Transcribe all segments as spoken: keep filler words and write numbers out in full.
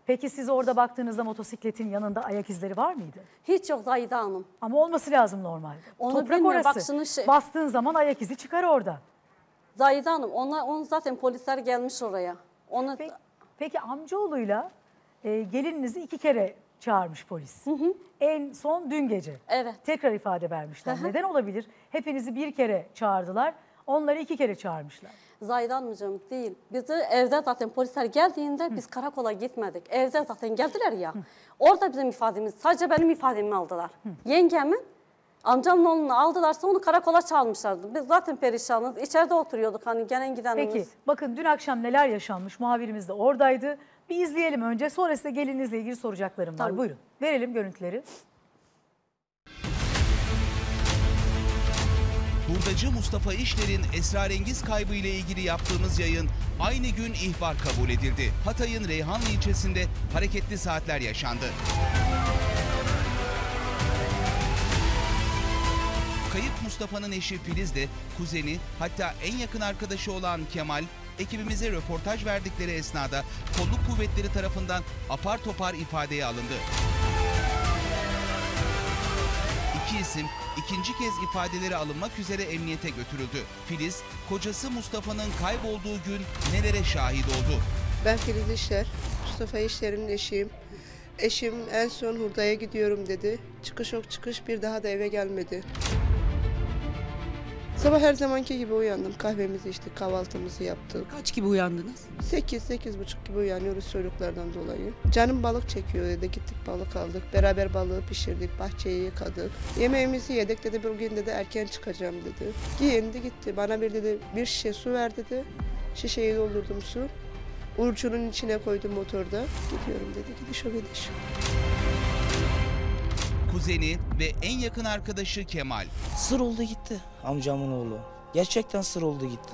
Peki siz orada baktığınızda motosikletin yanında ayak izleri var mıydı? Hiç yok Zahide Hanım. Ama olması lazım normalde. Onu Toprak bilmiyorum, orası. bak şunu şey- Bastığın zaman ayak izi çıkar orada. Zahide Hanım, onlar, onu zaten polisler gelmiş oraya. Onu... Peki, peki amcaoğluyla e, gelininizi iki kere çağırmış polis. Hı hı. En son dün gece. Evet. Tekrar ifade vermişler. Hı hı. Neden olabilir? Hepinizi bir kere çağırdılar. Onları iki kere çağırmışlar. Zahide Hanımcığım değil. Bizi evde zaten polisler geldiğinde Hı. biz karakola gitmedik. Evde zaten geldiler ya. Hı. Orada bizim ifademiz, sadece benim ifademi aldılar. Hı. Yengemin, amcamın oğlunu aldılarsa onu karakola çalmışlardı. Biz zaten perişanız. İçeride oturuyorduk hani gelen gidenimiz. Peki bakın dün akşam neler yaşanmış, muhabirimiz de oradaydı. Bir izleyelim önce, sonra size gelininizle ilgili soracaklarım var. Tamam. Buyurun verelim görüntüleri. Hurdacı Mustafa İşler'in esrarengiz kaybı ile ilgili yaptığımız yayın aynı gün ihbar kabul edildi. Hatay'ın Reyhanlı ilçesinde hareketli saatler yaşandı. Kayıp Mustafa'nın eşi Filiz de kuzeni, hatta en yakın arkadaşı olan Kemal, ekibimize röportaj verdikleri esnada kolluk kuvvetleri tarafından apar topar ifadeye alındı. İki isim ikinci kez ifadeleri alınmak üzere emniyete götürüldü. Filiz, kocası Mustafa'nın kaybolduğu gün nelere şahit oldu? Ben Filiz İşler, Mustafa İşler'in eşiyim. Eşim en son hurdaya gidiyorum dedi. Çıkış yok çıkış, bir daha da eve gelmedi. Sabah her zamanki gibi uyandım. Kahvemizi içtik, kahvaltımızı yaptık. Kaç gibi uyandınız? sekiz, sekiz buçuk gibi uyanıyoruz çocuklardan dolayı. Canım balık çekiyor dedi. Gittik balık aldık. Beraber balığı pişirdik, bahçeyi yıkadık. Yemeğimizi yedik dedi. Bugün dedi erken çıkacağım dedi. Giyindi gitti. Bana bir dedi bir şişe su ver dedi. Şişeyi doldurdum su. Urucunun içine koydum motorda. Gidiyorum dedi. Gidiş o gidiş. Kuzeni ve en yakın arkadaşı Kemal. Sır oldu gitti amcamın oğlu. Gerçekten sır oldu gitti.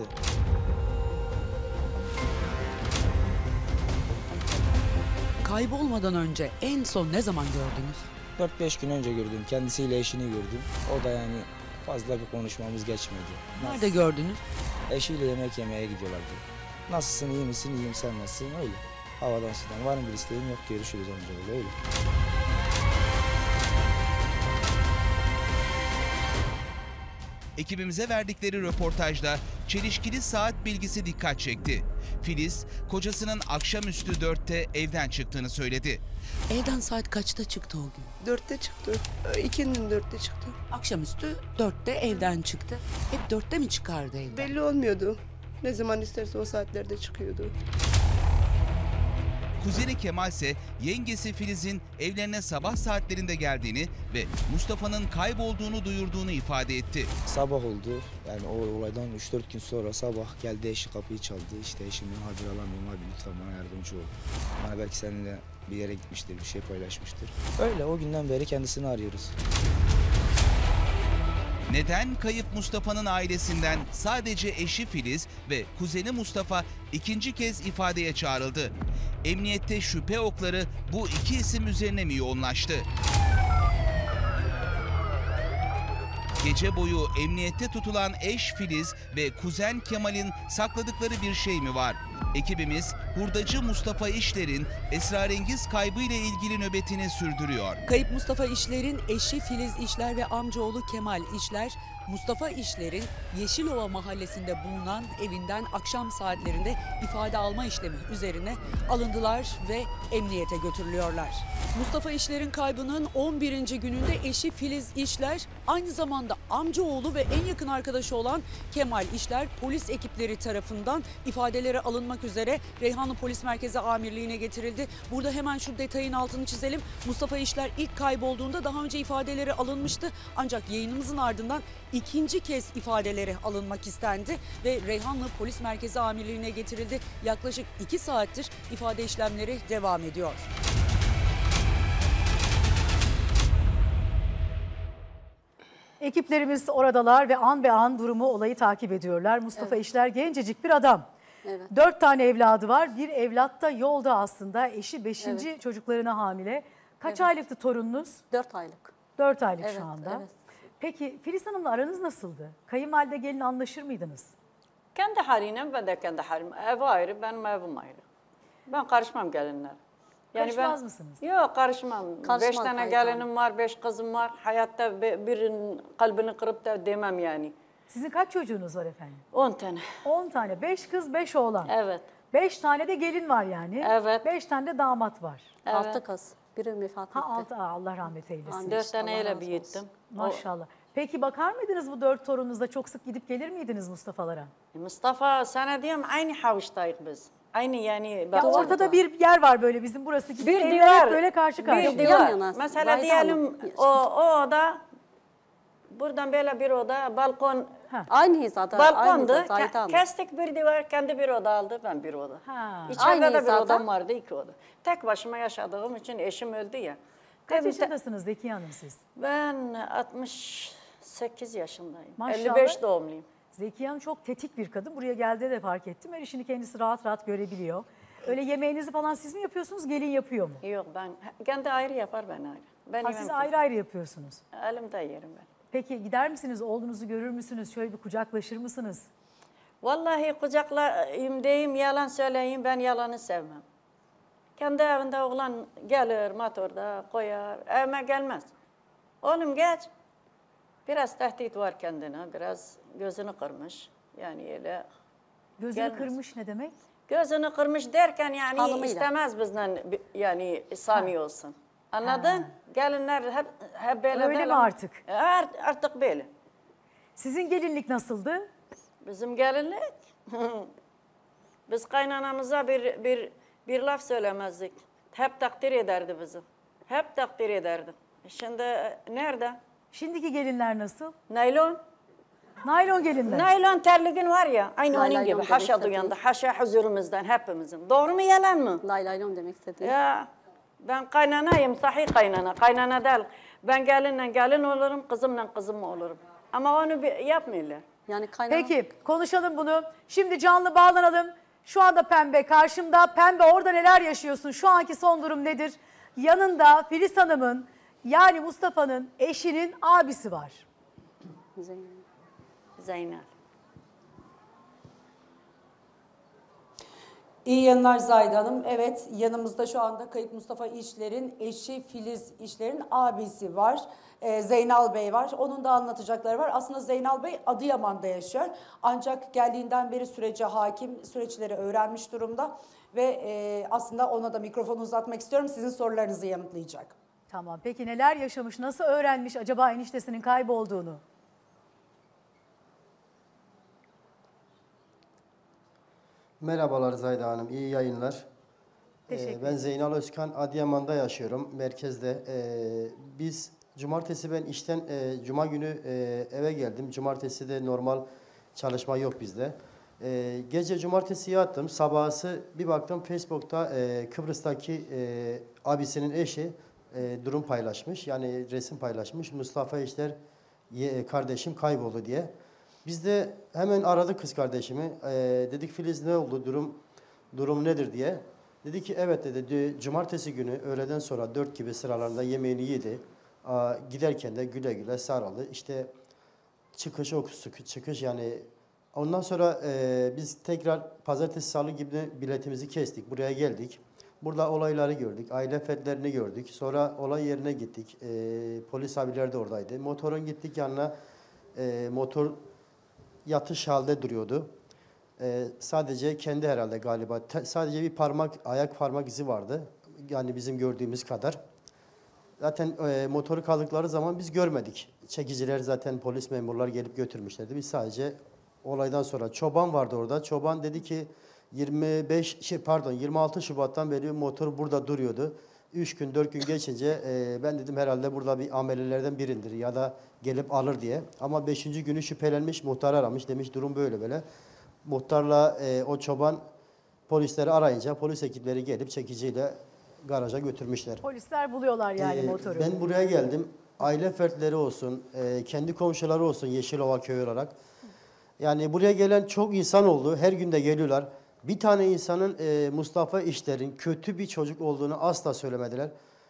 Kaybolmadan önce en son ne zaman gördünüz? dört beş gün önce gördüm. Kendisiyle eşini gördüm. O da yani fazla bir konuşmamız geçmedi. Nerede gördünüz? Eşiyle yemek yemeye gidiyorlardı. Nasılsın, iyi misin, iyiyim, sen nasılsın? Öyle. Havadan sudan var mı bir isteğim, yok, görüşürüz amcaoğlu, öyle. Ekibimize verdikleri röportajda çelişkili saat bilgisi dikkat çekti. Filiz, kocasının akşamüstü dörtte evden çıktığını söyledi. Evden saat kaçta çıktı o gün? Dörtte çıktı. İkinin dörtte çıktı. Akşamüstü dörtte evden çıktı. Hep dörtte mi çıkardı evden? Belli olmuyordu. Ne zaman isterse o saatlerde çıkıyordu. Kuzeni Kemal ise yengesi Filiz'in evlerine sabah saatlerinde geldiğini ve Mustafa'nın kaybolduğunu duyurduğunu ifade etti. Sabah oldu. Yani o olaydan üç dört gün sonra sabah geldi, eşi kapıyı çaldı. İşte eşimden haber alamıyorum abi, lütfen bana yardımcı ol. Bana belki seninle bir yere gitmiştir, bir şey paylaşmıştır. Öyle o günden beri kendisini arıyoruz. Neden kayıp Mustafa'nın ailesinden sadece eşi Filiz ve kuzeni Mustafa ikinci kez ifadeye çağrıldı? Emniyette şüphe okları bu iki isim üzerine mi yoğunlaştı? Gece boyu emniyette tutulan eş Filiz ve kuzen Kemal'in sakladıkları bir şey mi var? Ekibimiz hurdacı Mustafa İşler'in esrarengiz kaybı ile ilgili nöbetini sürdürüyor. Kayıp Mustafa İşler'in eşi Filiz İşler ve amcaoğlu Kemal İşler, Mustafa İşler'in Yeşilova mahallesinde bulunan evinden akşam saatlerinde ifade alma işlemi üzerine alındılar ve emniyete götürülüyorlar. Mustafa İşler'in kaybının on birinci gününde eşi Filiz İşler, aynı zamanda amcaoğlu ve en yakın arkadaşı olan Kemal İşler polis ekipleri tarafından ifadeleri alınmak üzere Reyhanlı Polis Merkezi Amirliği'ne getirildi. Burada hemen şu detayın altını çizelim. Mustafa İşler ilk kaybolduğunda daha önce ifadeleri alınmıştı. Ancak yayınımızın ardından ikinci kez ifadeleri alınmak istendi ve Reyhanlı Polis Merkezi Amirliği'ne getirildi. Yaklaşık iki saattir ifade işlemleri devam ediyor. Ekiplerimiz oradalar ve an be an durumu, olayı takip ediyorlar. Mustafa Evet. İşler gencecik bir adam. Evet. Dört tane evladı var. Bir evlat da yolda aslında. Eşi beşinci Evet. çocuklarına hamile. Kaç Evet. aylıktı torununuz? Dört aylık. Dört aylık Evet, şu anda. evet. Peki Filiz Hanım'la aranız nasıldı? Kayınvalide gelin anlaşır mıydınız? Kendi haline ve de kendi halim. Ev ayrı, benim evim ayrı. Ben karışmam gelinlere. Karışmaz mısınız? Yok karışmam. Karışmaz beş tane Faik gelinim var, beş kızım var. Hayatta bi- birinin kalbini kırıp da demem yani. Sizin kaç çocuğunuz var efendim? On tane. on tane. beş kız, beş oğlan. Evet. beş tane de gelin var yani. Evet. beş tane de damat var. Altı kız. Biri vefat etti. Ha altı, aa, Allah rahmet eylesin. Dört tane Allah öyle razı büyüttüm. O- Maşallah. Peki bakar mıydınız bu dört torununuzla çok sık gidip gelir miydiniz Mustafa'lara? Mustafa sana diyorum aynı havuştayız biz. Aynı yani. Ya bak- ortada bir yer var böyle bizim burası gibi. bir Evler divar. hep böyle karşı Bir karşıya. Yan divar. yana. Mesela Zahide diyelim Hanım. o, o oda, buradan böyle bir oda, balkon, Aynı hizada. balkondu. Aynı Zahide Ke- Hanım. kestik bir divar, kendi bir oda aldı, ben bir oda. Ha. İçeride Aynı de bir hizada. odam vardı, iki oda. Tek başıma yaşadığım için eşim öldü ya. Kaç Dedim, te- yaşındasınız Zekiye Hanım siz? Ben altmış sekiz yaşındayım. Maşallah. elli beş doğumluyum. Zekiye Hanım çok tetik bir kadın. Buraya geldiğinde de fark ettim. Her işini kendisi rahat rahat görebiliyor. Öyle yemeğinizi falan siz mi yapıyorsunuz, gelin yapıyor mu? Yok ben, kendi ayrı yapar, ben ayrı. Ben Ha, yemem siz ki. ayrı ayrı yapıyorsunuz. Elimde yerim ben. Peki gider misiniz, oğlunuzu görür müsünüz? Şöyle bir kucaklaşır mısınız? Vallahi kucaklayayım diyeyim, yalan söyleyeyim, ben yalanı sevmem. Kendi evinde oğlan gelir motorda koyar, evime gelmez. Oğlum geç. Biraz tehdit var kendine, biraz gözünü kırmış. Yani öyle Gözünü Gelmez. kırmış ne demek? gözünü kırmış derken yani Hanımıyla. istemez bizden bi- yani sami olsun. Anladın? Gelinler hep, hep böyle. Öyle böyle. mi artık? Art- artık böyle. Sizin gelinlik nasıldı? Bizim gelinlik. Biz kaynanamıza bir, bir, bir laf söylemezdik. Hep takdir ederdi bizi. Hep takdir ederdi. Şimdi e, nerede? Şimdiki gelinler nasıl? Naylon. Naylon gelinler. Naylon terliğin var ya, aynı Naylon onun gibi. demek Haşa istediğim. duyandı, haşa huzurumuzdan hepimizin. Doğru mu yalan mı? Laylaylon demek istediğim. Ya ben kaynanayım, sahih kaynana. Kaynana değil. Ben gelinle gelin olurum, kızımla kızım olurum. Ama onu bir- yapmıyorlar. Yani kaynana. Peki konuşalım bunu. Şimdi canlı bağlanalım. Şu anda Pembe karşımda. Pembe orada neler yaşıyorsun? Şu anki son durum nedir? Yanında Filiz Hanım'ın yani Mustafa'nın eşinin abisi var. Zeynep. Zeynep. İyi yanlar Zahide Hanım. Evet, yanımızda şu anda kayıp Mustafa İşler'in eşi Filiz İşler'in abisi var. Ee, Zeynal Bey var. Onun da anlatacakları var. Aslında Zeynal Bey Adıyaman'da yaşıyor. Ancak geldiğinden beri sürece hakim, süreçleri öğrenmiş durumda. Ve e, aslında ona da mikrofonu uzatmak istiyorum. Sizin sorularınızı yanıtlayacak. Tamam peki neler yaşamış? Nasıl öğrenmiş acaba eniştesinin kaybolduğunu? Merhabalar Zahide Hanım, iyi yayınlar. Teşekkür Ee, ben Zeynal Özkan, Adıyaman'da yaşıyorum, merkezde. Ee, biz cumartesi ben işten, e, cuma günü e, eve geldim. Cumartesi de normal çalışma yok bizde. Ee, gece cumartesi yattım, sabahsı bir baktım Facebook'ta e, Kıbrıs'taki e, abisinin eşi e, durum paylaşmış. Yani resim paylaşmış. Mustafa İşler ye- kardeşim kayboldu diye. Biz de hemen aradık kız kardeşimi. Ee, dedik Filiz ne oldu, durum durum nedir diye. Dedi ki evet dedi, "dü- cumartesi günü öğleden sonra dört gibi sıralarında yemeğini yedi. Aa, giderken de güle güle sarıldı. İşte çıkış o çıkış yani. Ondan sonra e, biz tekrar pazartesi salı gibi biletimizi kestik. Buraya geldik. Burada olayları gördük. Aile fertlerini gördük. Sonra olay yerine gittik. E, polis abiler de oradaydı. Motorun gittik yanına. E, motor yatış halde duruyordu. Ee, sadece kendi herhalde galiba. Te- sadece bir parmak, ayak parmak izi vardı. Yani bizim gördüğümüz kadar. Zaten e, motoru kaldıkları zaman biz görmedik. Çekiciler zaten polis memurlar gelip götürmüşlerdi. Biz sadece olaydan sonra çoban vardı orada. Çoban dedi ki yirmi beş şey pardon yirmi altı Şubat'tan beri motor burada duruyordu. Üç gün dört gün geçince e, ben dedim herhalde burada bir amelelerden birindir ya da gelip alır diye. Ama beşinci günü şüphelenmiş, muhtar aramış, demiş durum böyle böyle. Muhtarla e, o çoban polisleri arayınca polis ekipleri gelip çekiciyle garaja götürmüşler. Polisler buluyorlar yani Ee, motoru. Ben buraya geldim. Aile fertleri olsun, e, kendi komşuları olsun Yeşilova köyü olarak. Yani buraya gelen çok insan oldu. Her gün de geliyorlar. Bir tane insanın e, Mustafa İşler'in kötü bir çocuk olduğunu asla söylemediler.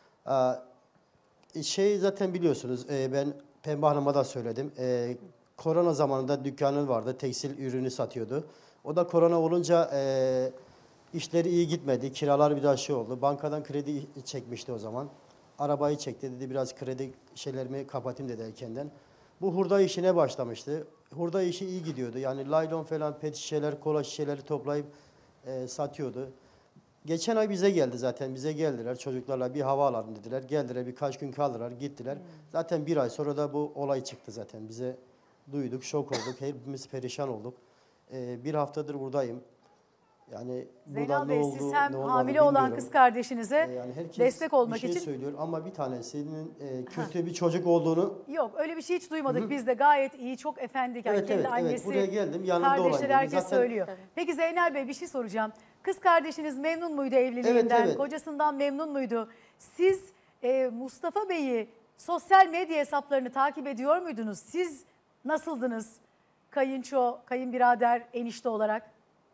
Ee, şey zaten biliyorsunuz e, ben Pembe Hanım'a da söyledim. E, korona zamanında dükkanı vardı. Tekstil ürünü satıyordu. O da korona olunca e, İşleri iyi gitmedi. Kiralar biraz şey oldu. Bankadan kredi çekmişti o zaman. Arabayı çekti dedi, biraz kredi şeylerimi kapatayım dedi erkenden. Bu hurda işine başlamıştı. Hurda işi iyi gidiyordu. Yani laylon falan, pet şişeler, kola şişeleri toplayıp e, satıyordu. Geçen ay bize geldi zaten. Bize geldiler çocuklarla, bir hava alalım dediler. Geldiler, birkaç gün kaldılar, gittiler. Zaten bir ay sonra da bu olay çıktı zaten. Bize duyduk, şok olduk. Hepimiz perişan olduk. E, bir haftadır buradayım. Yani burada Zeynal ne Bey, oldu, siz hem ne olmadı hamile olan bilmiyorum. kız kardeşinize E, yani herkes destek olmak bir şey için... söylüyor ama bir tanesinin e, kötü bir çocuk olduğunu... Yok, öyle bir şey hiç duymadık. Biz de gayet iyi, çok efendik. Yani Evet, kendi evet, evet. annesi, Buraya geldim, yanında kardeşleri, olayım dedim. herkes Zaten- söylüyor. Peki Zeynel Bey, bir şey soracağım. Kız kardeşiniz memnun muydu evliliğinden? Evet, evet. Kocasından memnun muydu? Siz e, Mustafa Bey'i sosyal medya hesaplarını takip ediyor muydunuz? Siz nasıldınız? Kayınço, kayınbirader, enişte olarak.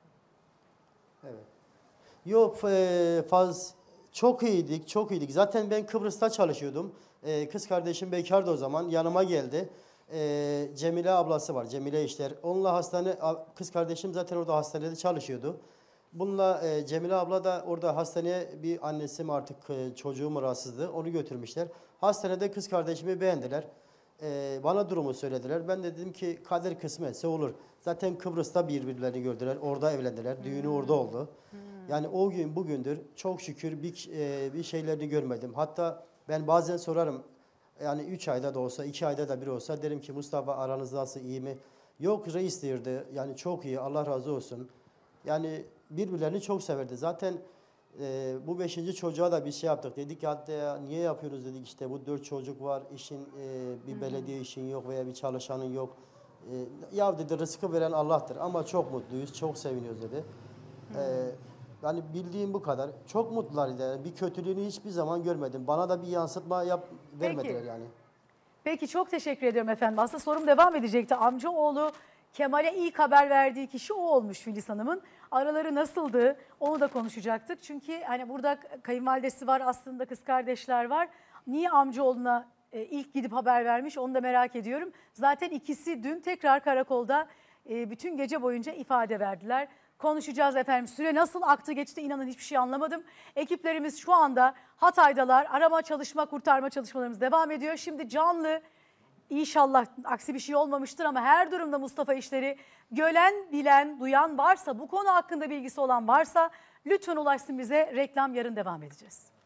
Evet. Yok e, faz çok iyiydik, çok iyiydik. Zaten ben Kıbrıs'ta çalışıyordum. E, kız kardeşim bekardı o zaman. Yanıma geldi. E, Cemile ablası var, Cemile işler. Onunla hastane, a- kız kardeşim zaten orada hastanede çalışıyordu. Bununla e, Cemile abla da orada hastaneye, bir annesi mi artık e, çocuğu mu rahatsızdı, onu götürmüşler. Hastanede kız kardeşimi beğendiler. E, bana durumu söylediler. Ben de dedim ki kader kısmetse olur. Zaten Kıbrıs'ta birbirlerini gördüler. Orada evlendiler. Düğünü orada oldu. Yani o gün bugündür çok şükür bir, e, bir şeylerini görmedim. Hatta ben bazen sorarım. Yani üç ayda da olsa, iki ayda da bir olsa derim ki Mustafa aranız nasıl, iyi mi? Yok reis derdi. Yani çok iyi, Allah razı olsun. Yani birbirlerini çok severdi. Zaten e, bu beşinci çocuğa da bir şey yaptık. Dedik hatta ya, niye yapıyoruz dedik, işte bu dört çocuk var, işin e, bir belediye işin yok veya bir çalışanın yok. E, ya dedi rızkı veren Allah'tır ama çok mutluyuz, çok seviniyoruz dedi. E, yani bildiğim bu kadar. Çok mutlulardı. Yani bir kötülüğünü hiçbir zaman görmedim. Bana da bir yansıtma yap vermediler yani. Peki, çok teşekkür ediyorum efendim. Aslında sorum devam edecekti. Amcaoğlu Kemal'e ilk haber verdiği kişi o olmuş Filiz Hanım'ın. Araları nasıldı onu da konuşacaktık. Çünkü hani burada kayınvalidesi var, aslında kız kardeşler var. Niye amcaoğluna e, ilk gidip haber vermiş onu da merak ediyorum. Zaten ikisi dün tekrar karakolda e, bütün gece boyunca ifade verdiler. Konuşacağız efendim. Süre nasıl aktı geçti inanın hiçbir şey anlamadım. Ekiplerimiz şu anda Hatay'dalar. Arama çalışma, kurtarma çalışmalarımız devam ediyor. Şimdi canlı, İnşallah aksi bir şey olmamıştır ama her durumda Mustafa işleri gören, bilen, duyan varsa, bu konu hakkında bilgisi olan varsa lütfen ulaşsın bize. Reklam, yarın devam edeceğiz.